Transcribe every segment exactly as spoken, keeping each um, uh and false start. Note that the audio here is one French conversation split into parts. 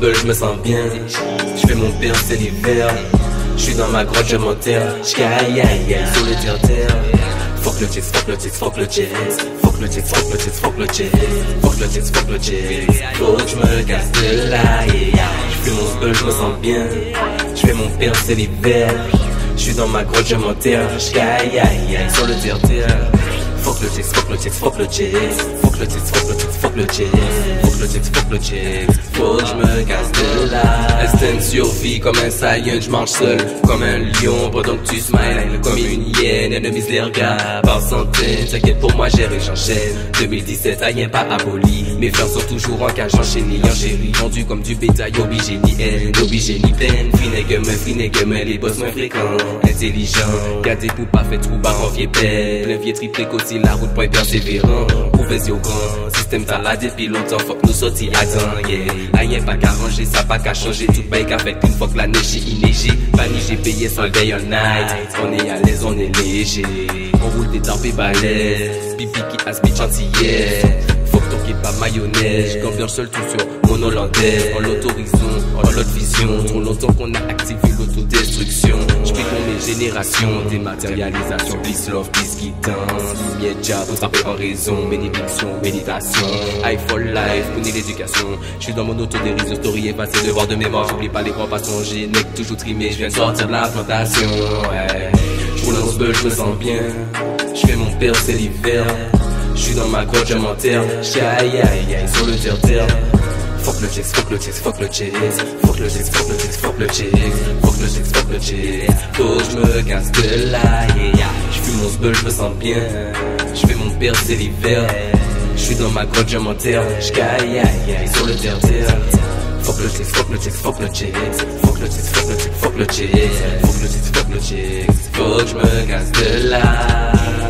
bulle, je me sens bien. Je fais mon pire, c'est l'hiver. Je suis dans ma grotte, je m'enterre. J'caille, aïe, aïe, sur le terre-terre. Fuck le tix, fuck le tix, fuck le tix. Fuck le tix, fuck le tix, fuck le tix. Fuck le tix, fuck le tix. Faut que je me casse de là, yeah. Je fais mon bulle, je me sens bien. Je fais mon pire, c'est l'hiver. Je suis dans ma grotte, je m'enterre. J'caille, aïe, aïe, sur le terre-terre. Fuck le tix, fuck le tix, fuck le tix. Fuck le tix, fuck le tix, fuck le tix. Fuck le tix, fuck le tix. Faut que je me casse de là. Instinct survie comme un Saiyan, je marche seul comme un lion pendant que tu smiles. Comme une hyène, ennemi les regards par centaines. T'inquiète pour moi, j'ai j'enchaîne. deux mille dix-sept, rien pas aboli. Mes frères sont toujours en cage, enchaînés, en chéri. Vendu comme du bétail, obligé ni haine, obligé ni peine. Finègue me, finègue me, les boss me fréquents. Intelligent, gardez pour pas fait trou, bar en vieux père. Plein vieux triplé côté la route, point persévérant. Ouvez au grand, système talade depuis longtemps, faut que nous sortis à temps, yeah. Rien pas qu'à ranger, ça pas qu'à changer, tout bail qu'à fait une fois que la neige est neigée. Vanille, j'ai payé sans le day all night. On est à l'aise, on est léger. On roule des tapes et balaises. Pipi qui aspire chantilly. Faut que ton qui pas mayonnaise. J'converge seul tout sur mon hollandais. En l'autorisant, en l'autre vision. Trop longtemps qu'on a activé l'autodestruction. J'prie pour mes générations. Dématérialisation, please love, please qui danse. Lumière job, on s'appelle en raison. Bénédiction, méditation. I for life, connais l'éducation. J'suis dans mon autodérision, story effacée, devoir de mémoire. J'oublie pas les grands passants, j'ai nec toujours trimé. J'viens de sortir de la plantation, ouais. J'roule en bulle, j'me sens bien. J'fais mon pire, c'est l'hiver. J'suis dans ma grotte, je m'enterre. J'aille, aïe, aïe, sur le terre-terre. Fuck le tix, fuck le tix, fuck le tix. Fuck le tix, fuck le tix, fuck le tix. Fuck le tix, fuck le tix. Faut que j'me casse de là, yeah. J'fume mon bulle, j'me sens bien. J'fais mon pire, c'est l'hiver. J'suis dans ma grotte, je m'enterre. J'aille, aïe, aïe, sur le terre-terre. Fuck le tix, fuck le tix, fuck le tix. Fuck le tix, fuck le tix, fuck le tix. Fuck le tix, fuck le tix. Faut que j'me casse de là.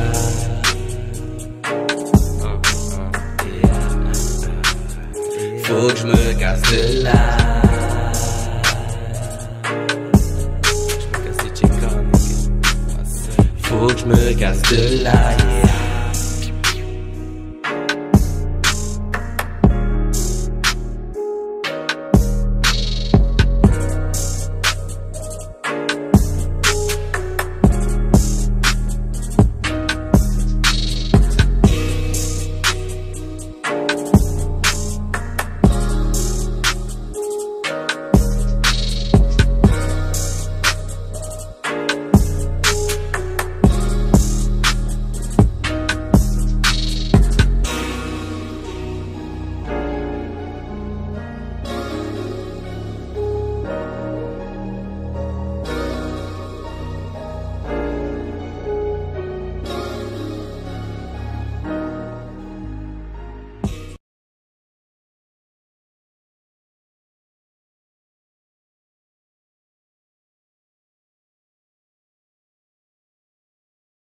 Faut que je me casse de là. Faut que je me casse de là, yeah.